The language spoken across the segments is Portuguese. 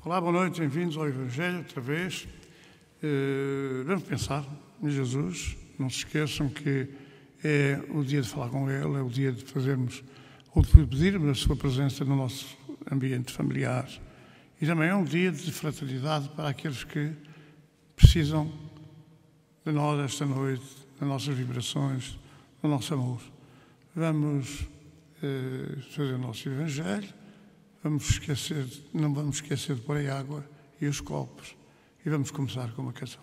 Olá, boa noite, bem-vindos ao Evangelho, outra vez. Vamos pensar em Jesus. Não se esqueçam que é o dia de falar com Ele, é o dia de fazermos ou de pedirmos a sua presença no nosso ambiente familiar. E também é um dia de fraternidade para aqueles que precisam de nós esta noite, das nossas vibrações, do nosso amor. Vamos fazer o nosso Evangelho. Não vamos esquecer de pôr a água e os copos. E vamos começar com uma canção.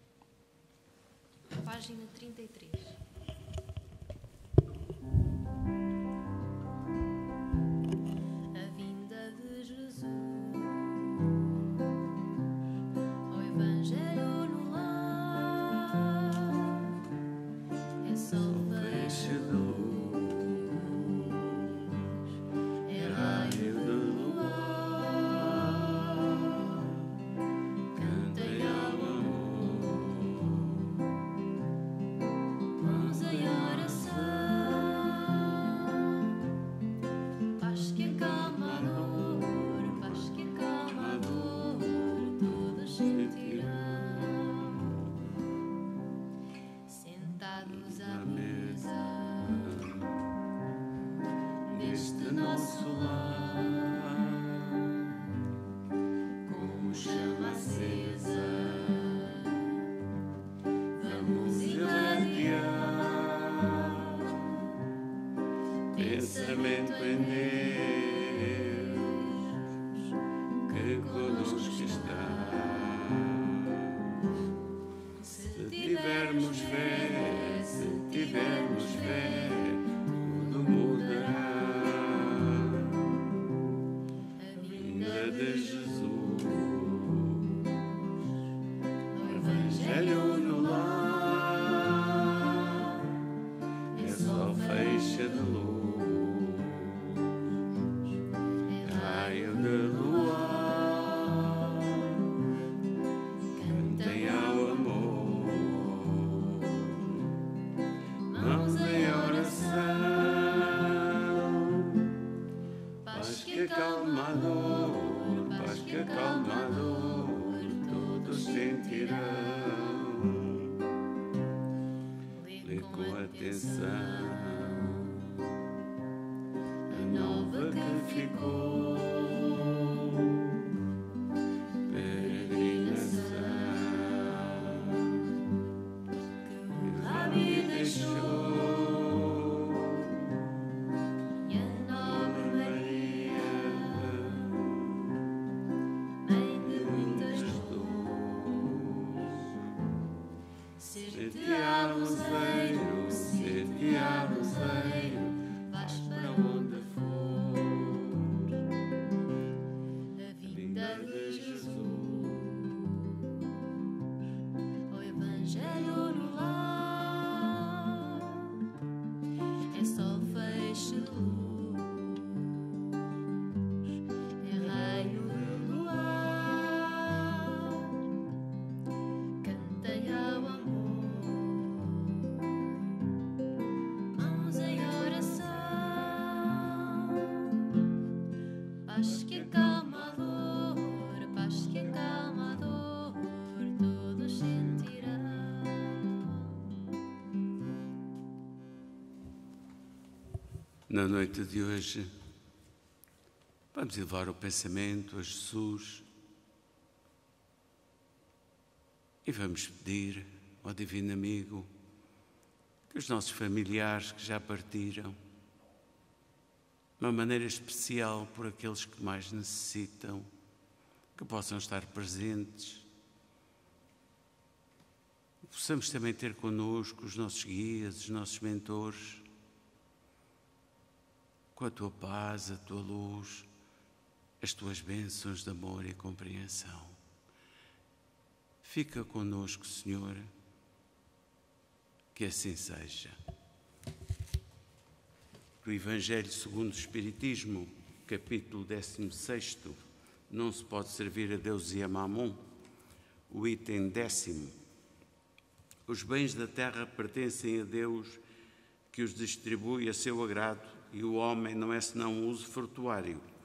Página 33. A vinda de Jesus, o Evangelho no lar, é só feixe de luz, é raio de luar, cantem ao amor, mãos em oração, paz que acalma a dor, paz que acalma a dor, todos sentirão, sentados à mesa, neste nosso lar, como chama acesa, vamos irradiar pensamento em Deus, que conosco está. Se tivermos fé, tudo mudará. A vinda de Jesus, o Evangelho no lar, é só feixe de luz, é raio de luar, cantem ao amor, mãos em oração, paz que acalma a dor, paz que acalma a dor, todos sentirão. Lê com atenção a nova que ficou, peregrinação que o Rabi deixou, e a nobre Maria, mãe de muitas dores, ser-te-á luzeiro, vais para onde for. A vinda de Jesus, o Evangelho no lar, é só feixe de luz, é raio de luar, cantem ao amor, mãos em oração, paz que acalma a dor, paz que acalma a dor, todos sentirão. Na noite de hoje, vamos elevar o pensamento a Jesus e vamos pedir ao Divino Amigo que os nossos familiares que já partiram, de uma maneira especial por aqueles que mais necessitam, que possam estar presentes. Possamos também ter connosco os nossos guias, os nossos mentores, com a tua paz, a tua luz, as tuas bênçãos de amor e compreensão. Fica connosco, Senhor, que assim seja. Do Evangelho segundo o Espiritismo, capítulo 16, não se pode servir a Deus e a Mamon, o item 10. Os bens da terra pertencem a Deus, que os distribui a seu agrado, e o homem não é senão um usufrutuário.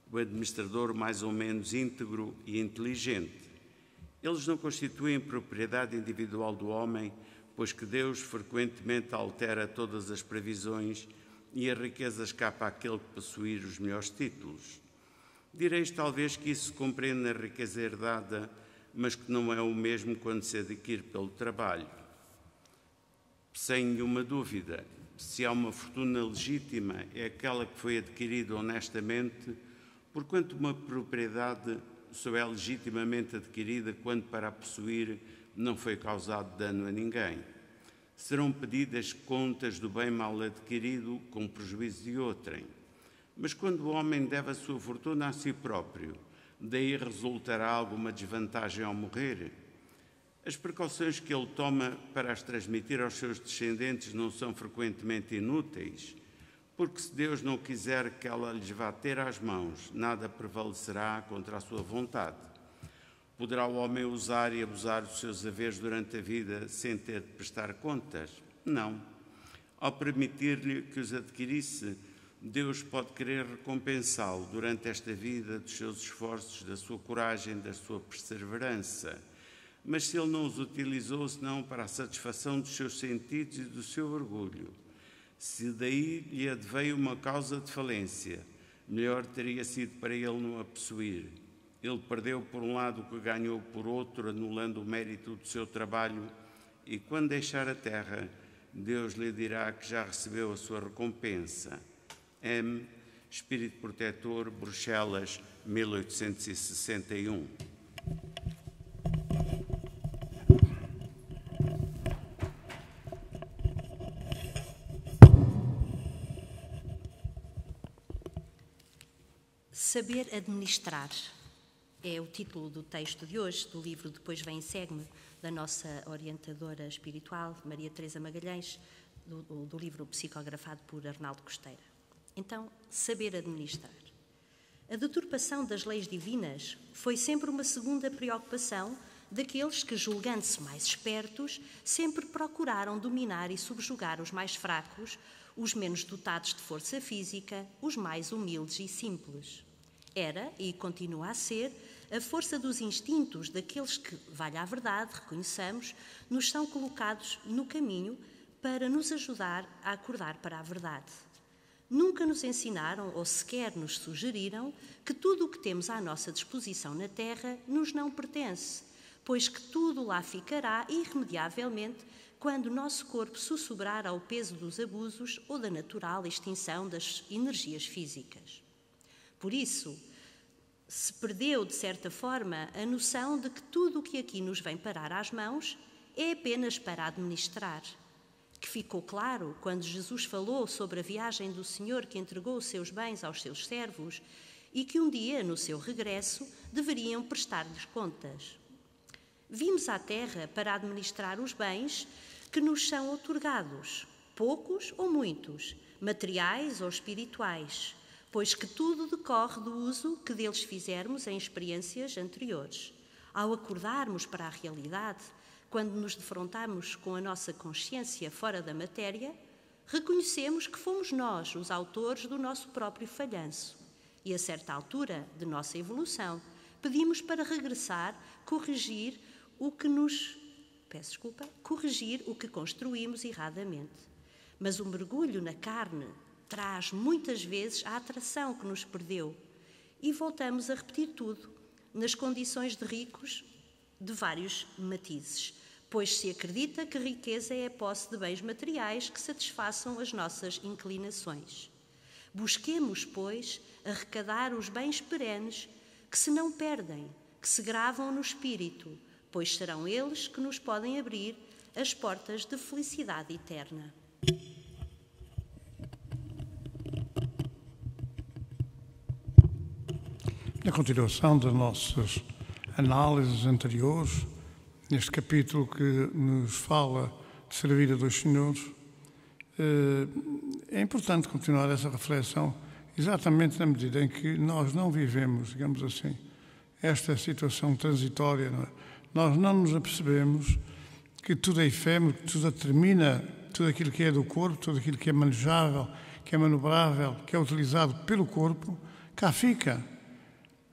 o administrador mais ou menos íntegro e inteligente. Eles não constituem propriedade individual do homem, pois que Deus frequentemente altera todas as previsões e a riqueza escapa àquele que possuir os melhores títulos. Direis talvez que isso se compreende na riqueza herdada, mas que não é o mesmo quando se adquire pelo trabalho. Sem nenhuma dúvida, se há uma fortuna legítima, é aquela que foi adquirida honestamente, porquanto uma propriedade só é legitimamente adquirida quando para a possuir não foi causado dano a ninguém. Serão pedidas contas do bem mal adquirido com prejuízo de outrem. Mas quando o homem deve a sua fortuna a si próprio, daí resultará alguma desvantagem ao morrer? As precauções que ele toma para as transmitir aos seus descendentes não são frequentemente inúteis, porque se Deus não quiser que ela lhes vá ter às mãos, nada prevalecerá contra a sua vontade. Poderá o homem usar e abusar dos seus haveres durante a vida sem ter de prestar contas? Não. Ao permitir-lhe que os adquirisse, Deus pode querer recompensá-lo durante esta vida dos seus esforços, da sua coragem, da sua perseverança. Mas se ele não os utilizou senão para a satisfação dos seus sentidos e do seu orgulho, se daí lhe adveio uma causa de falência, melhor teria sido para ele não a possuir. Ele perdeu por um lado o que ganhou por outro, anulando o mérito do seu trabalho, e quando deixar a terra, Deus lhe dirá que já recebeu a sua recompensa. M. Espírito Protetor, Bruxelas, 1861. Saber administrar é o título do texto de hoje, do livro Depois Vem e Segue-me, da nossa orientadora espiritual, Maria Teresa Magalhães, do livro psicografado por Arnaldo Costeira. Então, saber administrar. A deturpação das leis divinas foi sempre uma segunda preocupação daqueles que, julgando-se mais espertos, sempre procuraram dominar e subjugar os mais fracos, os menos dotados de força física, os mais humildes e simples. Era, e continua a ser, a força dos instintos daqueles que, valha a verdade, reconheçamos, nos são colocados no caminho para nos ajudar a acordar para a verdade. Nunca nos ensinaram ou sequer nos sugeriram que tudo o que temos à nossa disposição na Terra nos não pertence, pois que tudo lá ficará irremediavelmente quando o nosso corpo sussurrar ao peso dos abusos ou da natural extinção das energias físicas. Por isso, se perdeu, de certa forma, a noção de que tudo o que aqui nos vem parar às mãos é apenas para administrar, que ficou claro quando Jesus falou sobre a viagem do Senhor que entregou os seus bens aos seus servos e que um dia, no seu regresso, deveriam prestar-lhes contas. Vimos à terra para administrar os bens que nos são outorgados, poucos ou muitos, materiais ou espirituais, pois que tudo decorre do uso que deles fizermos em experiências anteriores. Ao acordarmos para a realidade, quando nos defrontamos com a nossa consciência fora da matéria, reconhecemos que fomos nós os autores do nosso próprio falhanço e, a certa altura de nossa evolução, pedimos para regressar, corrigir o que construímos erradamente. Mas o mergulho na carne traz muitas vezes a atração que nos perdeu e voltamos a repetir tudo, nas condições de ricos de vários matizes, pois se acredita que riqueza é a posse de bens materiais que satisfaçam as nossas inclinações. Busquemos, pois, arrecadar os bens perenes que se não perdem, que se gravam no espírito, pois serão eles que nos podem abrir as portas de felicidade eterna. Na continuação das nossas análises anteriores, neste capítulo que nos fala de servir a dois senhores, é importante continuar essa reflexão exatamente na medida em que nós não vivemos, digamos assim, esta situação transitória. Não é? Nós não nos apercebemos que tudo é efêmero, que tudo determina, tudo aquilo que é do corpo, tudo aquilo que é manejável, que é manobrável, que é utilizado pelo corpo, cá fica.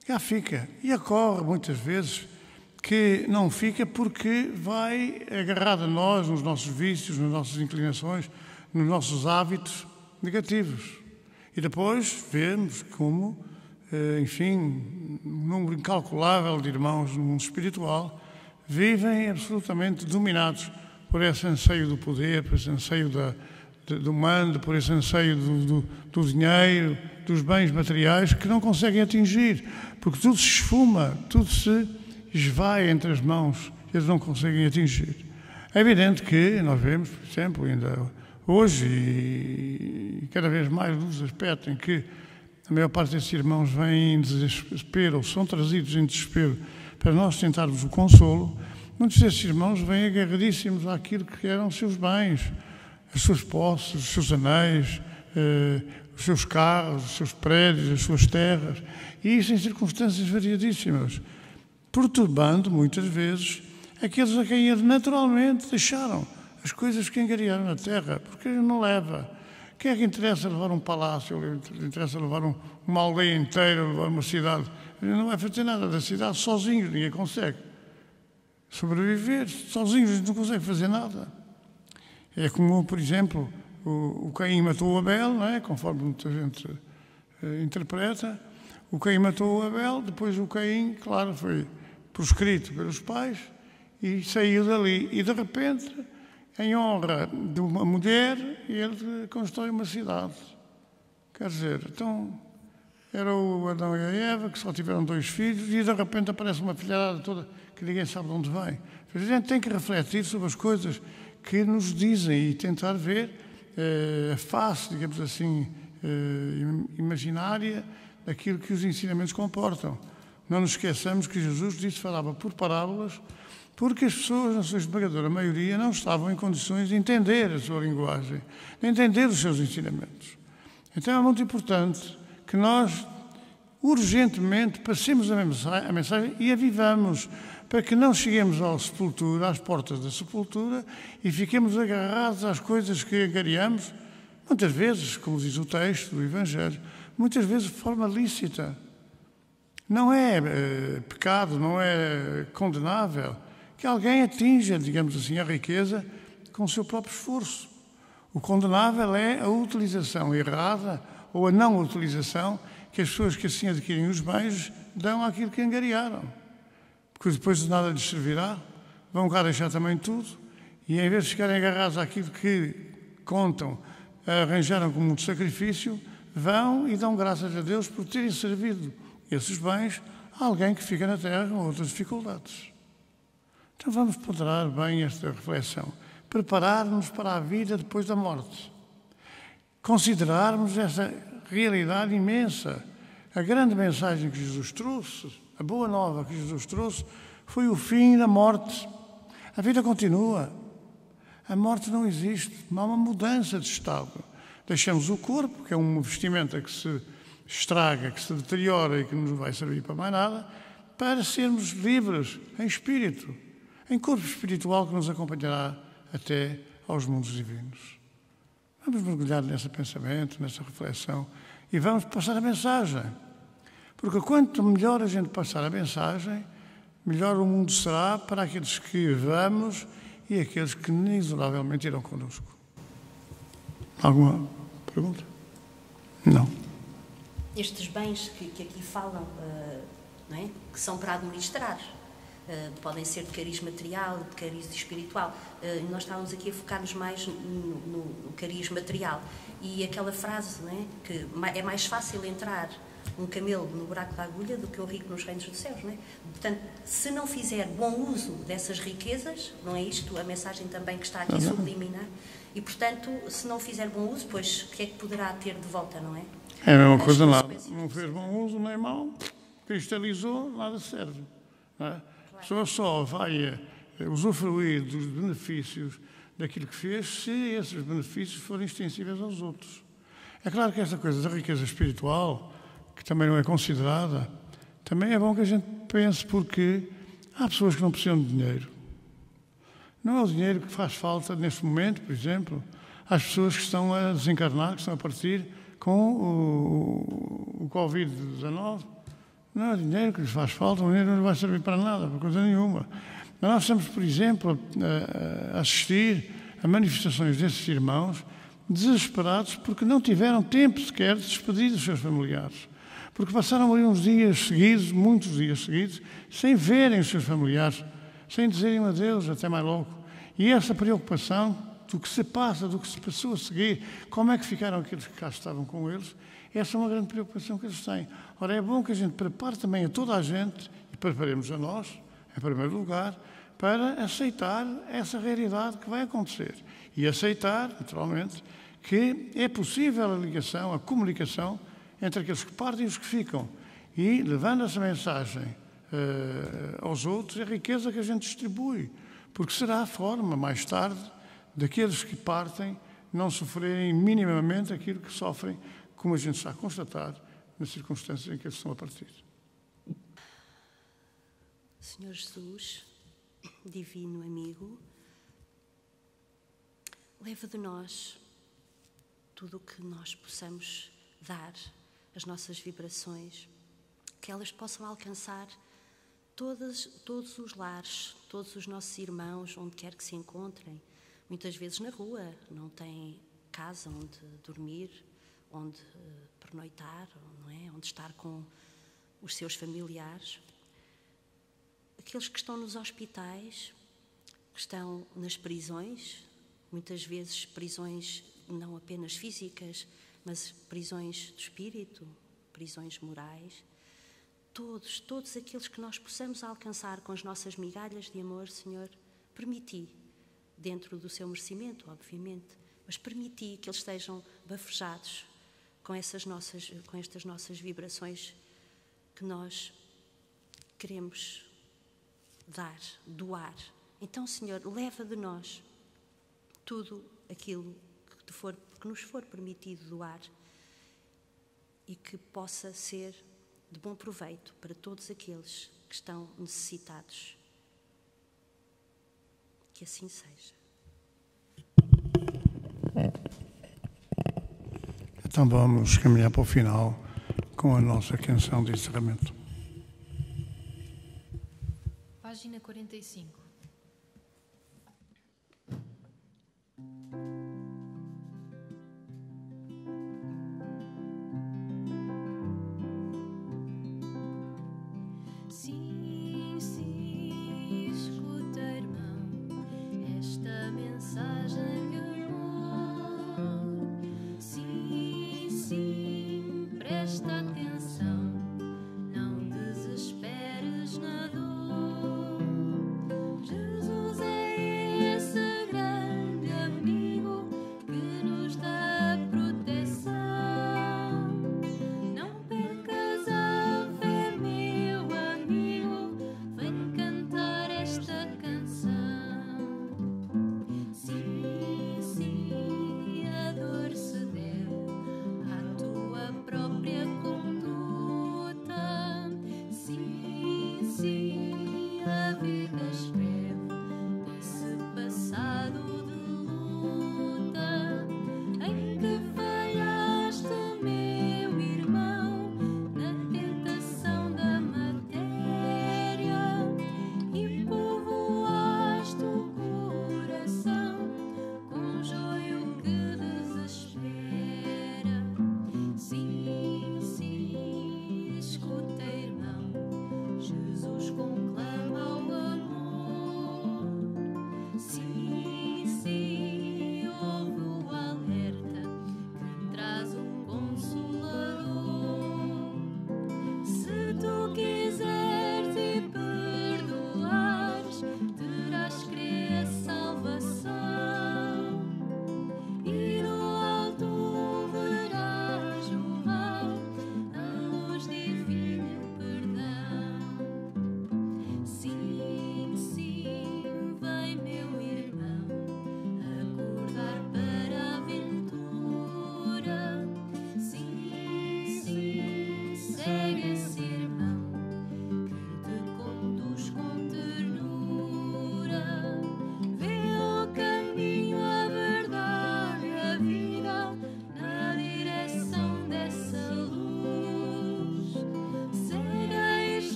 cá fica. E ocorre muitas vezes que não fica porque vai agarrado a nós, nos nossos vícios, nas nossas inclinações, nos nossos hábitos negativos. E depois vemos como, enfim, um número incalculável de irmãos no mundo espiritual vivem absolutamente dominados por esse anseio do poder, por esse anseio do mando, por esse anseio do dinheiro, dos bens materiais que não conseguem atingir, porque tudo se esfuma, tudo se esvai entre as mãos, eles não conseguem atingir. É evidente que nós vemos, por exemplo, ainda hoje, e cada vez mais nos aspectos em que a maior parte desses irmãos vêm em desespero, ou são trazidos em desespero, para nós tentarmos o consolo, muitos desses irmãos vêm agarradíssimos àquilo que eram os seus bens, as suas posses, os seus anéis, os seus carros, os seus prédios, as suas terras, e isso em circunstâncias variadíssimas, perturbando muitas vezes aqueles a quem eles naturalmente deixaram as coisas que angariaram na terra, porque ele não leva. Quem é que interessa levar um palácio, interessa levar uma aldeia inteira, levar uma cidade? Ele não vai fazer nada da cidade sozinho, ninguém consegue sobreviver, sozinho a gente não consegue fazer nada. É como, por exemplo, o Caim matou o Abel, não é? Conforme muita gente interpreta, o Caim matou o Abel, depois o Caim, claro, foi proscrito pelos pais e saiu dali. E de repente, em honra de uma mulher, ele constrói uma cidade. Quer dizer, então, era o Adão e a Eva, que só tiveram 2 filhos, e de repente aparece uma filharada toda que ninguém sabe de onde vem. A gente tem que refletir sobre as coisas que nos dizem e tentar ver a face, digamos assim, imaginária daquilo que os ensinamentos comportam. Não nos esqueçamos que Jesus disse, falava por parábolas, porque as pessoas, na sua esmagadora maioria, não estavam em condições de entender a sua linguagem, de entender os seus ensinamentos. Então é muito importante que nós, urgentemente, passemos a mensagem e a vivamos, para que não cheguemos à sepultura, às portas da sepultura, e fiquemos agarrados às coisas que angariamos, muitas vezes, como diz o texto do Evangelho, muitas vezes de forma lícita. Não é pecado, não é condenável que alguém atinja, digamos assim, a riqueza com o seu próprio esforço. O condenável é a utilização errada ou a não utilização que as pessoas que assim adquirem os bens dão àquilo que angariaram. Porque depois de nada lhes servirá, vão cá deixar também tudo, e em vez de ficarem agarrados àquilo que contam, arranjaram como um sacrifício, vão e dão graças a Deus por terem servido esses bens a alguém que fica na terra com outras dificuldades. Então vamos ponderar bem esta reflexão, preparar-nos para a vida depois da morte, considerarmos essa realidade imensa. A grande mensagem que Jesus trouxe, a boa nova que Jesus trouxe, foi o fim da morte. A vida continua. A morte não existe. Não há uma mudança de estado. Deixamos o corpo, que é uma vestimenta que se estraga, que se deteriora e que não nos vai servir para mais nada, para sermos livres em espírito, em corpo espiritual que nos acompanhará até aos mundos divinos. Vamos mergulhar nesse pensamento, nessa reflexão, e vamos passar a mensagem. Porque quanto melhor a gente passar a mensagem, melhor o mundo será para aqueles que vamos e aqueles que inexoravelmente irão connosco. Alguma pergunta? Não. Estes bens que aqui falam, não é? Que são para administrar, podem ser de cariz material, de cariz espiritual. Nós estávamos aqui a focar-nos mais no cariz material. E aquela frase, não é? Que é mais fácil entrar um camelo no buraco da agulha do que o rico nos reinos dos céus, não é? Portanto, se não fizer bom uso dessas riquezas, não é isto a mensagem também que está aqui subliminar, e portanto, se não fizer bom uso, pois o que é que poderá ter de volta, não é? É a mesma coisa, nada. Não fez bom uso nem mal, cristalizou, nada serve. Não é? A pessoa só vai usufruir dos benefícios daquilo que fez se esses benefícios forem extensíveis aos outros. É claro que esta coisa da riqueza espiritual, que também não é considerada, também é bom que a gente pense, porque há pessoas que não precisam de dinheiro. Não é o dinheiro que faz falta neste momento, por exemplo, às pessoas que estão a desencarnar, que estão a partir com o Covid-19, Não é dinheiro que lhes faz falta, o dinheiro não lhes vai servir para nada, para coisa nenhuma. Mas nós estamos, por exemplo, a assistir a manifestações desses irmãos desesperados porque não tiveram tempo sequer de despedir dos seus familiares. Porque passaram ali uns dias seguidos, muitos dias seguidos, sem verem os seus familiares, sem dizerem adeus, até mais logo. E essa preocupação do que se passa, do que se passou a seguir, como é que ficaram aqueles que cá estavam com eles, essa é uma grande preocupação que eles têm. Ora, é bom que a gente prepare também a toda a gente, e preparemos a nós, em primeiro lugar, para aceitar essa realidade que vai acontecer. E aceitar, naturalmente, que é possível a ligação, a comunicação entre aqueles que partem e os que ficam. E, levando essa mensagem aos outros, é a riqueza que a gente distribui. Porque será a forma, mais tarde, daqueles que partem não sofrerem minimamente aquilo que sofrem, como a gente está a constatar nas circunstâncias em que eles estão a partir. Senhor Jesus, divino amigo, leva de nós tudo o que nós possamos dar, as nossas vibrações, que elas possam alcançar todos os lares, todos os nossos irmãos, onde quer que se encontrem, muitas vezes na rua, não têm casa onde dormir, onde pernoitar, não é? Onde estar com os seus familiares. Aqueles que estão nos hospitais, que estão nas prisões, muitas vezes prisões não apenas físicas, mas prisões do espírito, prisões morais. Todos aqueles que nós possamos alcançar com as nossas migalhas de amor, Senhor, permiti, dentro do seu merecimento, obviamente, mas permiti que eles estejam bafejados com estas nossas vibrações que nós queremos dar, doar. Então, Senhor, leva de nós tudo aquilo que nos for permitido doar e que possa ser de bom proveito para todos aqueles que estão necessitados. Que assim seja. Então vamos caminhar para o final com a nossa canção de encerramento. Página 45. Sim, escuta, irmão, esta mensagem de amor. Sim, presta atenção.